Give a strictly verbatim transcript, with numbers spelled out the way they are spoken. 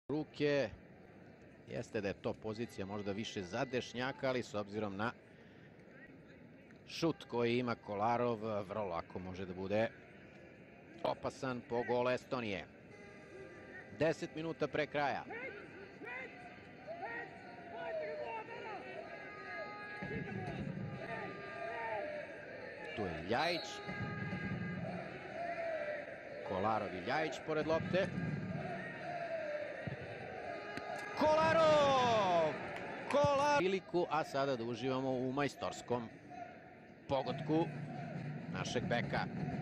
ruke. Jeste da je to pozicija možda više za Dešnjaka, ali s obzirom na šut koji ima Kolarov, vrlo lako može da bude opasan po golu Estonije. deset minuta pre kraja. Tu je Ljajić. Kolarov i Ljajić pored lopte. Kolarov! Kolarov! Priliku, a sada da uživamo u majstorskom pogodku našeg beka.